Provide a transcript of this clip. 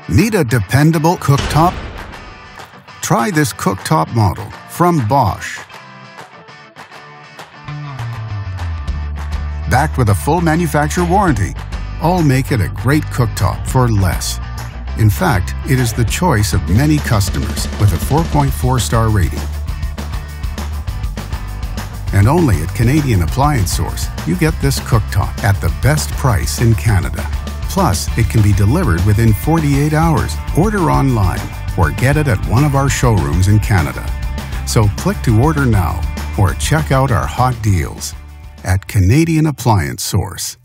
Need a dependable cooktop? Try this cooktop model from Bosch. Backed with a full manufacturer warranty, all make it a great cooktop for less. In fact, it is the choice of many customers with a 4.4-star rating. And only at Canadian Appliance Source, you get this cooktop at the best price in Canada. Plus, it can be delivered within 48 hours. Order online or get it at one of our showrooms in Canada. So click to order now or check out our hot deals at Canadian Appliance Source.